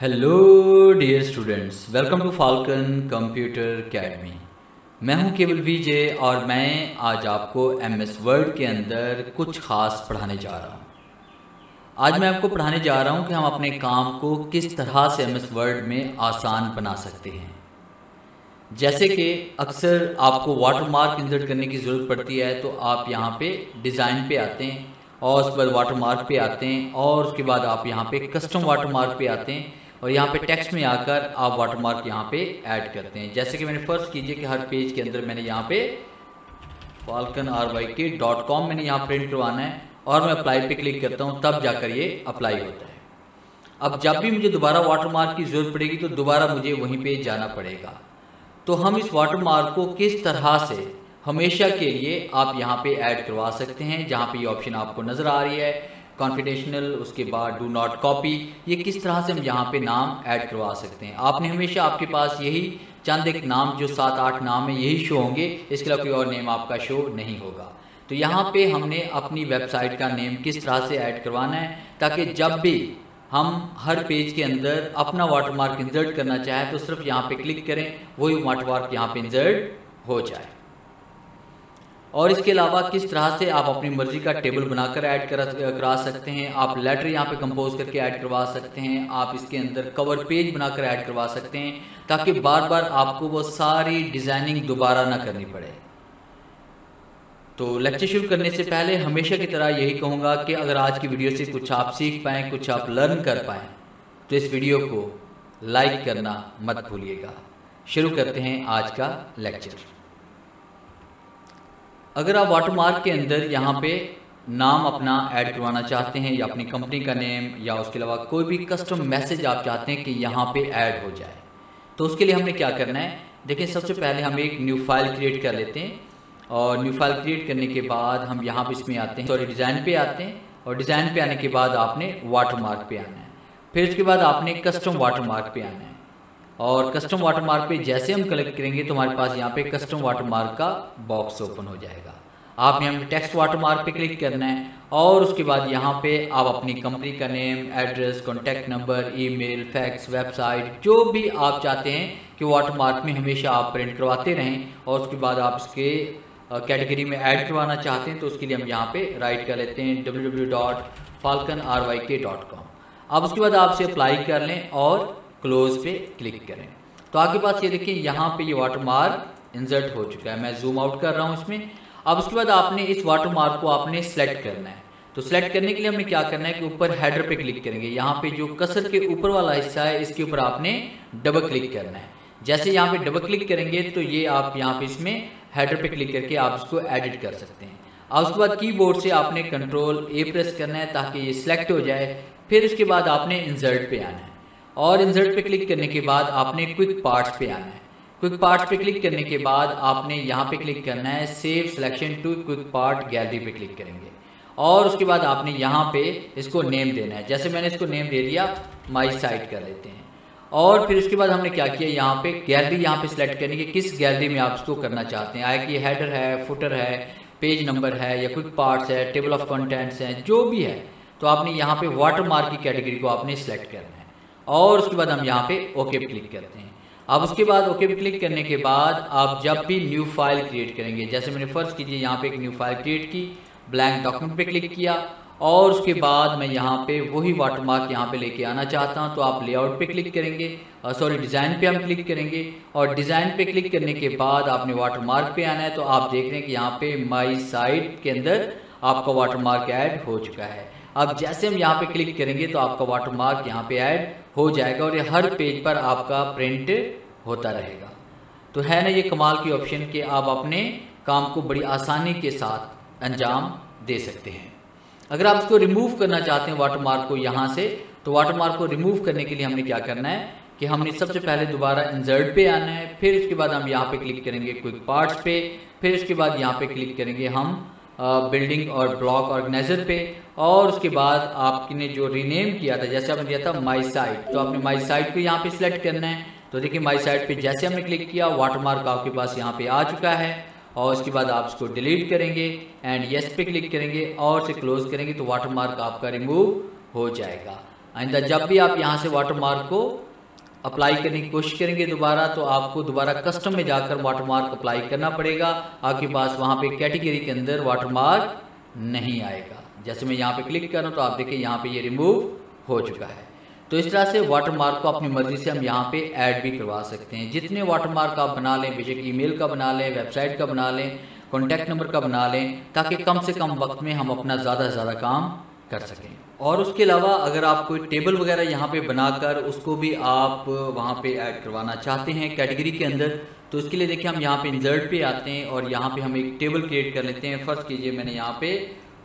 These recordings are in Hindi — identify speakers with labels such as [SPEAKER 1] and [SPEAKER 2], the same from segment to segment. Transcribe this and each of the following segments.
[SPEAKER 1] Hello dear students, welcome to Falcon computer academy. मैं हूं केवल विजय और मैं आज आपको एमएस वर्ड के अंदर कुछ ख़ास पढ़ाने जा रहा हूं। आज मैं आपको पढ़ाने जा रहा हूं कि हम अपने काम को किस तरह से एमएस वर्ड में आसान बना सकते हैं। जैसे कि अक्सर आपको वाटरमार्क इंसर्ट करने की ज़रूरत पड़ती है, तो आप यहाँ पे डिज़ाइन पे आते हैं और उसके बाद वाटरमार्क पे आते हैं और उसके बाद आप यहाँ पे कस्टम वाटरमार्क पे आते हैं और यहाँ पे टेक्स्ट में आकर आप वाटरमार्क यहाँ पे ऐड करते हैं। जैसे कि मैंने फर्स्ट कीजिए कि हर पेज के अंदर मैंने यहाँ पे falconryk.com मैंने यहाँ प्रिंट करवाना है और मैं अप्लाई पे क्लिक करता हूँ, तब जाकर ये अप्लाई होता है। अब जब भी मुझे दोबारा वाटरमार्क की ज़रूरत पड़ेगी तो दोबारा मुझे वहीं पर जाना पड़ेगा। तो हम इस वाटरमार्क को किस तरह से हमेशा के लिए आप यहाँ पे ऐड करवा सकते हैं। जहाँ पे ये ऑप्शन आपको नज़र आ रही है कॉन्फिडेंशियल, उसके बाद डू नॉट कॉपी, ये किस तरह से हम यहाँ पे नाम ऐड करवा सकते हैं। आपने हमेशा आपके पास यही चंद एक नाम, जो 7-8 नाम है, यही शो होंगे, इसके अलावा कोई और नेम आपका शो नहीं होगा। तो यहाँ पे हमने अपनी वेबसाइट का नेम किस तरह से ऐड करवाना है, ताकि जब भी हम हर पेज के अंदर अपना वाटरमार्क इंसर्ट करना चाहें तो सिर्फ यहाँ पे क्लिक करें, वही वाटरमार्क यहाँ पे इंसर्ट हो जाए। और इसके अलावा किस तरह से आप अपनी मर्जी का टेबल बनाकर ऐड करा सकते हैं। आप लेटर यहाँ पे कंपोज करके ऐड करवा सकते हैं। आप इसके अंदर कवर पेज बनाकर ऐड करवा सकते हैं, ताकि बार बार आपको वो सारी डिज़ाइनिंग दोबारा ना करनी पड़े। तो लेक्चर शुरू करने से पहले हमेशा की तरह यही कहूँगा कि अगर आज की वीडियो से कुछ आप सीख पाएँ, कुछ आप लर्न कर पाएँ, तो इस वीडियो को लाइक करना मत भूलिएगा। शुरू करते हैं आज का लेक्चर। अगर आप वाटरमार्क के अंदर यहाँ पे नाम अपना ऐड करवाना चाहते हैं या अपनी कंपनी का नेम, या उसके अलावा कोई भी कस्टम मैसेज आप चाहते हैं कि यहाँ पे ऐड हो जाए, तो उसके लिए हमने क्या करना है। देखिए, सबसे पहले हम एक न्यू फाइल क्रिएट कर लेते हैं और न्यू फाइल क्रिएट करने के बाद हम यहाँ पे इसमें आते हैं, डिज़ाइन पे आते हैं और डिज़ाइन पे आने के बाद आपने वाटरमार्क पे आना है। फिर उसके बाद आपने कस्टम वाटरमार्क पे आना है और कस्टम वाटरमार्क पे जैसे हम कलेक्ट करेंगे तो हमारे पास यहाँ पे कस्टम वाटरमार्क का बॉक्स ओपन हो जाएगा। आपने हमें टेक्स्ट वाटरमार्क पे क्लिक करना है और उसके बाद यहाँ पे आप अपनी कंपनी का name, address, contact number, email, fax, website, जो भी आप चाहते हैं कि वाटरमार्क में हमेशा आप प्रिंट करवाते रहें, और उसके बाद आप इसके कैटेगरी में ऐड करवाना चाहते हैं तो उसके लिए हम यहाँ पे राइट कर लेते हैं www.falconryk.com। अब उसके बाद आपसे अप्लाई कर लें और क्लोज पे क्लिक करें, तो आपके पास ये देखिए यहाँ पे ये वाटरमार्क इंसर्ट हो चुका है। मैं जूम आउट कर रहा हूँ इसमें। अब उसके बाद आपने इस वाटरमार्क को आपने सेलेक्ट करना है। तो सेलेक्ट करने के लिए हमने क्या करना है कि ऊपर हेडर पे क्लिक करेंगे। यहाँ पे जो कसर के ऊपर वाला हिस्सा है, इसके ऊपर आपने डबल क्लिक करना है। जैसे यहाँ पे डबल क्लिक करेंगे तो ये आप यहाँ पे इसमें हेडर पे क्लिक करके आप इसको एडिट कर सकते हैं। अब उसके बाद कीबोर्ड से आपने Ctrl+A प्रेस करना है ताकि ये सिलेक्ट हो जाए। फिर उसके बाद आपने इंसर्ट पे आना है और इंसर्ट पे क्लिक करने के बाद आपने क्विक पार्ट्स पे आना है। क्विक पार्ट्स पे क्लिक करने के बाद आपने यहाँ पे क्लिक करना है save selection to quick part gallery पे क्लिक करेंगे और उसके बाद आपने यहाँ पे इसको नेम देना है। जैसे मैंने इसको नेम दे दिया, माई साइट कर लेते हैं। और फिर उसके बाद हमने क्या किया, यहाँ पे गैलरी यहाँ पे सिलेक्ट करनी है कि किस गैलरी में आप इसको करना चाहते हैं। आया कि हेडर है, फुटर है, पेज नंबर है, या क्विक पार्ट्स है, टेबल ऑफ कंटेंट्स हैं, जो भी है, तो आपने यहाँ पे वाटरमार्क की कैटेगरी को आपने सिलेक्ट करना है और उसके बाद हम यहाँ पे ओके पे क्लिक करते हैं। अब उसके बाद ओके पे क्लिक करने के बाद आप जब भी न्यू फाइल क्रिएट करेंगे, जैसे मैंने फर्स्ट कीजिए यहाँ पे एक न्यू फाइल क्रिएट की, ब्लैंक डॉक्यूमेंट पे क्लिक किया और उसके बाद मैं यहाँ पे वही वाटरमार्क यहाँ पे लेके आना चाहता हूँ, तो आप लेआउट पे क्लिक करेंगे, डिज़ाइन पे हम क्लिक करेंगे और डिज़ाइन पे क्लिक करने के बाद आपने वाटरमार्क पे आना है। तो आप देख रहे हैं कि यहाँ पे माई साइट के अंदर आपका वाटरमार्क ऐड हो चुका है। अब जैसे हम यहाँ पे क्लिक करेंगे तो आपका वाटरमार्क यहाँ पे ऐड हो जाएगा और ये हर पेज पर आपका प्रिंट होता रहेगा। तो है ना ये कमाल की ऑप्शन कि आप अपने काम को बड़ी आसानी के साथ अंजाम दे सकते हैं। अगर आप इसको रिमूव करना चाहते हैं वाटरमार्क को यहाँ से, तो वाटरमार्क को रिमूव करने के लिए हमने क्या करना है कि हमने सबसे पहले दोबारा इंसर्ट पे आना है। फिर उसके बाद हम यहाँ पे क्लिक करेंगे क्विक पार्ट्स पे। फिर उसके बाद यहाँ पे क्लिक करेंगे हम बिल्डिंग और ब्लॉक ऑर्गेनाइजर पे और उसके बाद आपने जो रीनेम किया था, जैसे आपने दिया था माई साइट, तो आपने माई साइट को यहाँ पे सिलेक्ट करना है। तो देखिए माई साइट पे जैसे हमने क्लिक किया, वाटरमार्क आपके पास यहाँ पे आ चुका है और उसके बाद आप इसको डिलीट करेंगे एंड यस पे क्लिक करेंगे और से क्लोज करेंगे तो वाटरमार्क आपका रिमूव हो जाएगा। आइंदा जब भी आप यहाँ से वाटरमार्क को अप्लाई करने की कोशिश करेंगे दोबारा, तो आपको दोबारा कस्टम में जाकर वाटरमार्क अप्लाई करना पड़ेगा। आपके पास वहाँ पे कैटेगरी के अंदर वाटरमार्क नहीं आएगा। जैसे मैं यहाँ पे क्लिक कर रहा हूँ तो आप देखिए यहाँ पे ये रिमूव हो चुका है। तो इस तरह से वाटरमार्क को अपनी मर्जी से हम यहाँ पे ऐड भी करवा सकते हैं। जितने वाटरमार्क आप बना लें, बेशक ईमेल का बना लें, वेबसाइट का बना लें, कॉन्टैक्ट नंबर का बना लें, ताकि कम से कम वक्त में हम अपना ज़्यादा से ज़्यादा काम कर सकें। और उसके अलावा अगर आप कोई टेबल वगैरह यहाँ पे बनाकर उसको भी आप वहाँ पे ऐड करवाना चाहते हैं कैटेगरी के अंदर, तो इसके लिए देखिए हम यहाँ पे इंसर्ट पे आते हैं और यहाँ पे हम एक टेबल क्रिएट कर लेते हैं। फर्स्ट कीजिए मैंने यहाँ पे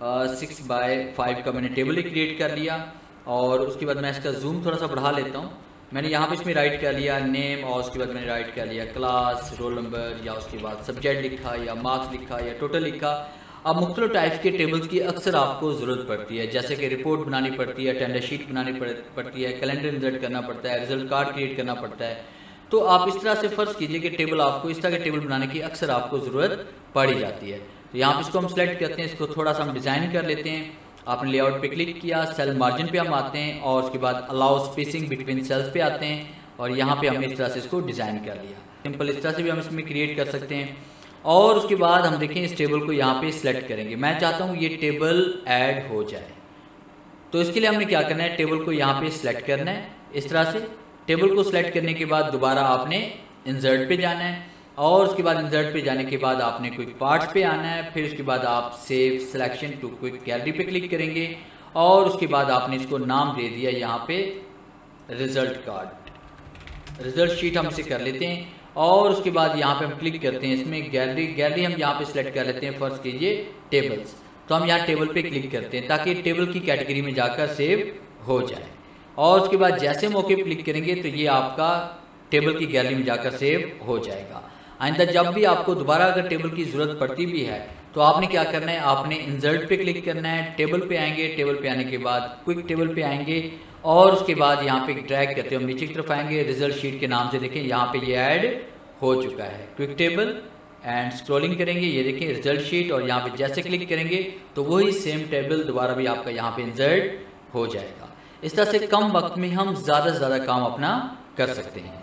[SPEAKER 1] 6x5 का मैंने टेबल ही क्रिएट कर लिया और उसके बाद मैं इसका जूम थोड़ा सा बढ़ा लेता हूँ। मैंने यहाँ पे इसमें राइट कर लिया नेम और उसके बाद मैंने राइट कर लिया क्लास, रोल नंबर, या उसके बाद सब्जेक्ट लिखा या मार्क्स लिखा या टोटल लिखा। अब मुख्तलिफ टाइप्स के टेबल्स की अक्सर आपको ज़रूरत पड़ती है, जैसे कि रिपोर्ट बनानी पड़ती है, अटेंडेंस शीट बनानी पड़ती है, कैलेंडर इंसर्ट करना पड़ता है, रिजल्ट कार्ड क्रिएट करना पड़ता है। तो आप इस तरह से फ़र्ज़ कीजिए कि टेबल आपको इस तरह के टेबल बनाने की अक्सर आपको ज़रूरत पड़ी जाती है। तो यहाँ पर इसको हम सेलेक्ट करते हैं, इसको थोड़ा सा हम डिज़ाइन कर लेते हैं। आपने लेआउट पे क्लिक किया, सेल मार्जिन पे हम आते हैं और उसके बाद अलाउ स्पेसिंग बिटवीन सेल्स पे आते हैं और यहाँ पे हमने इस तरह से इसको डिज़ाइन कर लिया। सिंपल इस तरह से भी हम इसमें क्रिएट कर सकते हैं। और उसके बाद हम देखें इस टेबल को यहाँ पे सिलेक्ट करेंगे। मैं चाहता हूँ ये टेबल ऐड हो जाए, तो इसके लिए हमने क्या करना है, टेबल को यहाँ पे सिलेक्ट करना है। इस तरह से टेबल को सिलेक्ट करने के बाद दोबारा आपने इंसर्ट पे जाना है और उसके बाद इंसर्ट पे जाने के बाद आपने क्विक पार्ट्स पे आना है। फिर उसके बाद आप save selection to quick gallery पे क्लिक करेंगे और उसके बाद आपने इसको नाम दे दिया यहाँ पे रिजल्ट कार्ड, रिजल्ट शीट हम इसे कर लेते हैं। और उसके बाद यहाँ पे हम क्लिक करते हैं, इसमें गैलरी हम यहाँ पे सिलेक्ट कर लेते हैं। फर्स्ट कीजिए टेबल्स, तो हम यहाँ टेबल पे क्लिक करते हैं ताकि टेबल की कैटेगरी में जाकर सेव हो जाए। और उसके बाद जैसे मौके पर क्लिक करेंगे तो ये आपका टेबल की गैलरी में जाकर सेव हो जाएगा। आइंदा जब भी आपको दोबारा अगर टेबल की ज़रूरत पड़ती भी है तो आपने क्या करना है, आपने इंसर्ट पे क्लिक करना है, टेबल पे आएंगे, टेबल पे आने के बाद क्विक टेबल पे आएंगे और उसके बाद यहाँ पे ड्रैग करते हैं हम नीचे की तरफ आएंगे। रिजल्ट शीट के नाम से देखें यहाँ पे ये ऐड हो चुका है, क्विक टेबल एंड स्क्रॉलिंग करेंगे, ये देखें रिजल्ट शीट और यहाँ पे जैसे क्लिक करेंगे तो वही सेम टेबल दोबारा भी आपका यहाँ पे इंसर्ट हो जाएगा। इस तरह से कम वक्त में हम ज़्यादा से ज़्यादा काम अपना कर सकते हैं।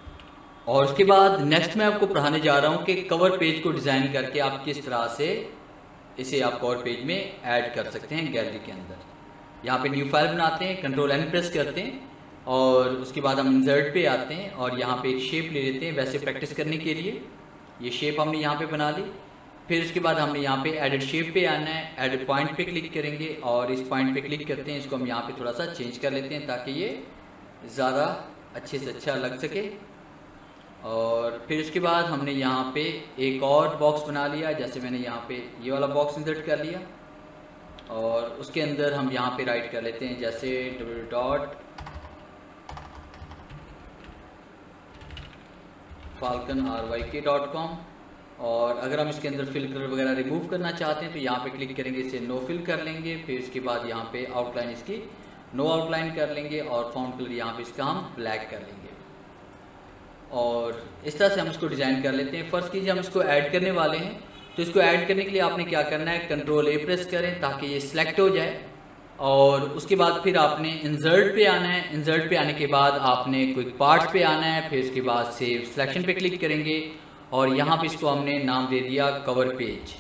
[SPEAKER 1] और उसके बाद नेक्स्ट मैं आपको पढ़ाने जा रहा हूँ कि कवर पेज को डिज़ाइन करके आप किस तरह से इसे आप कवर पेज में ऐड कर सकते हैं गैलरी के अंदर। यहाँ पे न्यू फाइल बनाते हैं, कंट्रोल एन प्रेस करते हैं और उसके बाद हम इंसर्ट पे आते हैं और यहाँ पे एक शेप ले लेते हैं वैसे प्रैक्टिस करने के लिए। ये शेप हमने यहाँ पे बना ली। फिर उसके बाद हमने यहाँ पे एडिट शेप पे आना है, एडिट पॉइंट पे क्लिक करेंगे और इस पॉइंट पे क्लिक करते हैं, इसको हम यहाँ पे थोड़ा सा चेंज कर लेते हैं ताकि ये ज़्यादा अच्छे से अच्छा लग सके। और फिर उसके बाद हमने यहाँ पे एक और बॉक्स बना लिया, जैसे मैंने यहाँ पे ये वाला बॉक्स इंसर्ट कर लिया और उसके अंदर हम यहाँ पे राइट कर लेते हैं जैसे www.falconryk.com। और अगर हम इसके अंदर फिल्टर वगैरह रिमूव करना चाहते हैं तो यहाँ पे क्लिक करेंगे, इसे नो फिल कर लेंगे। फिर उसके बाद यहाँ पे आउटलाइन इसकी नो आउटलाइन कर लेंगे और फॉन्ट कलर यहाँ पे इसका हम ब्लैक कर लेंगे और इस तरह से हम इसको डिज़ाइन कर लेते हैं। फर्स्ट कीजिए हम इसको ऐड करने वाले हैं, तो इसको ऐड करने के लिए आपने क्या करना है, कंट्रोल ए प्रेस करें ताकि ये सिलेक्ट हो जाए और उसके बाद फिर आपने इंसर्ट पे आना है। इंसर्ट पे आने के बाद आपने क्विक पार्ट्स पे आना है, फिर उसके बाद सेव सिलेक्शन पे क्लिक करेंगे और यहाँ पे इसको हमने नाम दे दिया कवर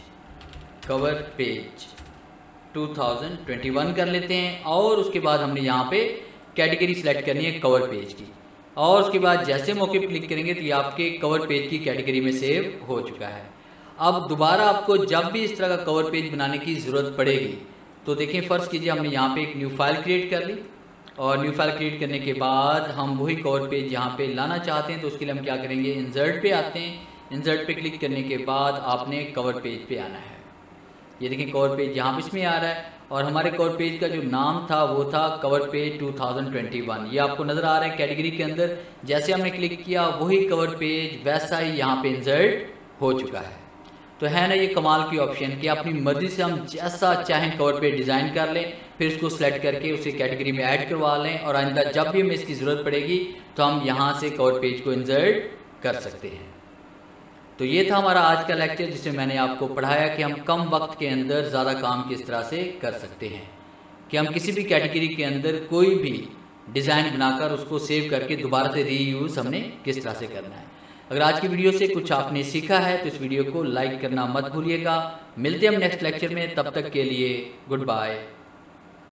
[SPEAKER 1] पेज 2021 कर लेते हैं। और उसके बाद हमने यहाँ पे कैटेगरी सिलेक्ट करनी है कवर पेज की और उसके बाद जैसे मौके पर क्लिक करेंगे तो ये आपके कवर पेज की कैटेगरी में सेव हो चुका है। अब दोबारा आपको जब भी इस तरह का कवर पेज बनाने की ज़रूरत पड़ेगी तो देखें, फ़र्ज़ कीजिए हमने यहाँ पे एक न्यू फाइल क्रिएट कर ली और न्यू फाइल क्रिएट करने के बाद हम वही कवर पेज यहाँ पे लाना चाहते हैं तो उसके लिए हम क्या करेंगे, इंसर्ट पे आते हैं। इंसर्ट पे क्लिक करने के बाद आपने कवर पेज पे आना है। ये देखें कवर पेज यहाँ पे इसमें आ रहा है और हमारे कवर पेज का जो नाम था वो था कवर पेज 2021। ये आपको नज़र आ रहा है कैटेगरी के अंदर। जैसे हमने क्लिक किया वही कवर पेज वैसा ही यहाँ पे इंसर्ट हो चुका है। तो है ना ये कमाल की ऑप्शन कि अपनी मर्जी से हम जैसा चाहें कवर पेज डिज़ाइन कर लें, फिर उसको सेलेक्ट करके उसे कैटेगरी में ऐड करवा लें और आइंदा जब भी हमें इसकी ज़रूरत पड़ेगी तो हम यहाँ से कवर पेज को इंसर्ट कर सकते हैं। तो ये था हमारा आज का लेक्चर जिसमें मैंने आपको पढ़ाया कि हम कम वक्त के अंदर ज़्यादा काम किस तरह से कर सकते हैं। कि हम किसी भी कैटेगरी के अंदर कोई भी डिज़ाइन बनाकर उसको सेव करके दोबारा से रीयूज़ हमने किस तरह से करना है। अगर आज की वीडियो से कुछ आपने सीखा है तो इस वीडियो को लाइक करना मत भूलिएगा। मिलते हैं हम नेक्स्ट लेक्चर में, तब तक के लिए गुड बाय।